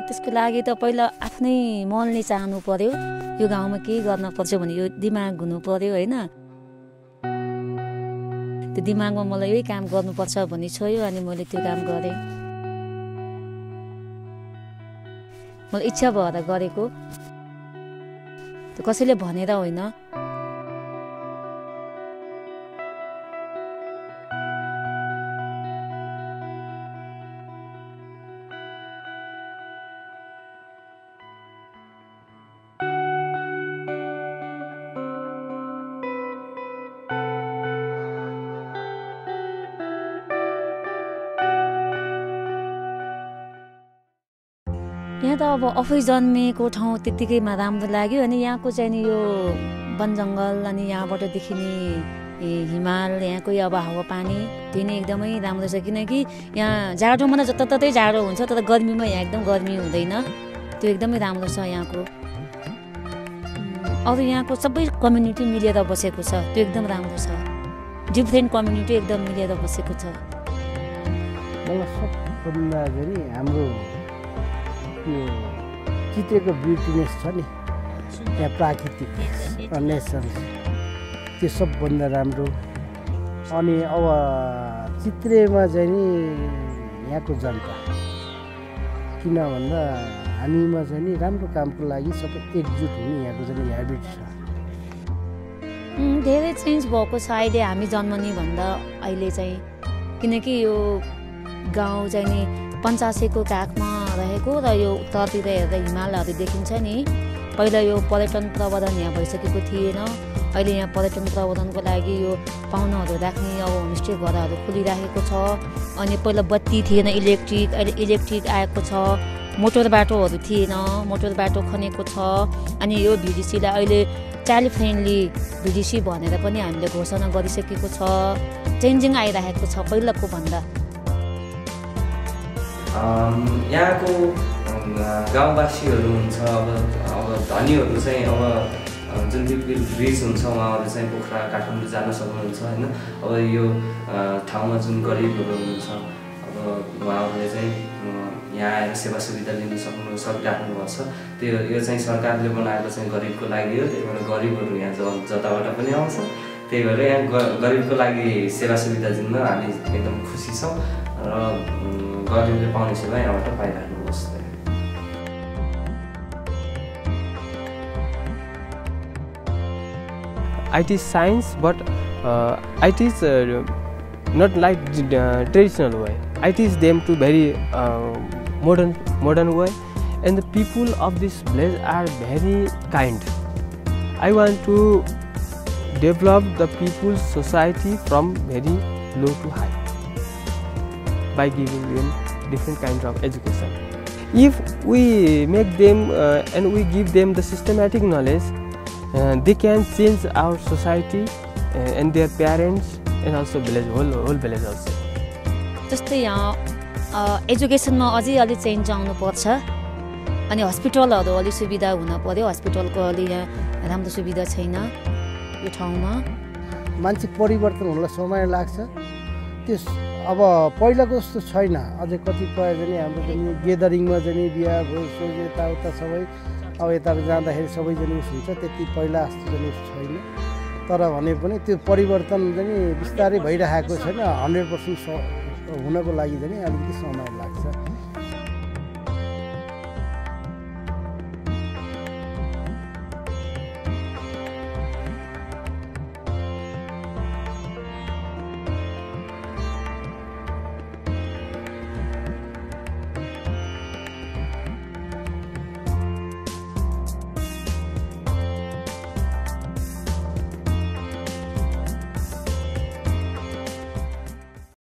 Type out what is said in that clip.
त्यसको लागि त पहिला आफ्नै मनले चाहनु पर्यो यो गाउँमा केही गर्न पर्छ भने यो दिमाग हुनु पर्यो होइन त्यो दिमागमा मलाई यही काम गर्नुपर्छ भन्ने छोयो अनि मैले त्यो काम गरेँ मलाई इच्छा भएर गरेको त्यो कसैले भनेर होइन यहाँ त अब आफै जन्मिएको ठाउँ त्यत्तिकैमा राम्रो लाग्यो अनि यहाँको चाहिँ नि यो वन जङ्गल अनि यहाँबाट देखिने हिमाल यहाँको अब हावापानी त्यो नै एकदमै राम्रो छ किनकि यहाँ जाडोमा त जताततै जाडो हुन्छ तर गर्मीमा यहाँ एकदम गर्मी हुँदैन त्यो एकदमै राम्रो छ यहाँको अरू यहाँको सबै कम्युनिटी मिलेर बसेको छ त्यो एकदम राम्रो छ डिफ्रेन्ट कम्युनिटी एकदम मिलेर बसेको छ मलाई सबभन्दा गरी हाम्रो यो चित्रेको ब्युटिनेस छ नि त्यहाँ प्राकृतिक नेचर त्यो सबभन्दा राम्रो अनि अब चित्रेमा चाहिँ नि यहाँको जनता किन भन्दा हामीमा चाहिँ नि राम्रो कामको लागि सबै एकजुट हुने यहाँको चाहिँ ह्याबिट छ धेरै चेन्ज भएको छ अहिले हामी जन्मने भन्दा अहिले चाहिँ किनकि यो गाउँ चाहिँ नि पञ्चासेको काखमा रहेको र यो उत्तरतिर हेर्दा हिमालहरू देखिन्छ नि पहिला यो पर्यटन प्रवर्धन यहाँ भइसकेको थिएन अहिले यहाँ पर्यटन प्रवर्धनको लागि यो पाहुनाहरू राख्ने अब होमस्टे घरहरू खोलिराखेको छ अनि पहिला बत्ती थिएन इलेक्ट्रिक अहिले इलेक्ट्रिक आएको छ मोटर बाटोहरू थिएन मोटर बाटो खनेको छ अनि यो भिडिसीलाई अहिले चाइल्ड फ्रेन्डली भिडिसी भनेर पनि हामीले घोषणा गरिसकेको छ चेन्जिङ आइरहेको छ पहिलाको भन्दा यहाँको गाउँवासीहरू हुन्छ अब धनीहरू चाहिँ अब जुन ब्रिज हुन्छ उहाँहरू चाहिँ पोखरा काठमाडौँ जान सक्नुहुन्छ होइन अब यो ठाउँमा जुन गरिबहरू हुनुहुन्छ अब उहाँहरूले चाहिँ यहाँ आएर सेवा सुविधा लिन सकिराख्नुभएको छ त्यो यो चाहिँ सरकारले बनाएको चाहिँ गरिबको लागि हो त्यही भएर गरिबहरू यहाँ जताबाट पनि आउँछ त्यही भएर यहाँ गरिबको लागि सेवा सुविधा दिनमा हामी एकदम खुसी छौँ र गरिबले पाउने सेवा यहाँबाट पाइराख्नुहोस् IT is science, but IT is not like traditional way. IT is them to very modern way, and the people of this village are very kind. I want to develop the people's society from very low to high by giving them different kinds of education. If we make them and we give them the systematic knowledge, they can change our society and their parents and also village whole village also. जस्तै यहाँ एजुकेसनमा अझै अलि change आउनु पर्छ अनि हस्पिटलहरू अलि सुविधा हुन पर्यो हस्पिटलको अलि यहाँ राम्रो सुविधा छैन यो ठाउँमा मान्छे परिवर्तन हुनलाई समय लाग्छ त्यस अब पहिलाको जस्तो छैन अझै कतिपय चाहिँ हाम्रो चाहिँ गेदरिङमा चाहिँ बिहा भोज यताउता सबै अब यता जाँदाखेरि सबैजना उस हुन्छ त्यति पहिला जस्तो चाहिँ उस छैन तर भने पनि त्यो परिवर्तन चाहिँ बिस्तारै भइरहेको छैन 100% हुनको लागि चाहिँ अलिकति समय लाग्छ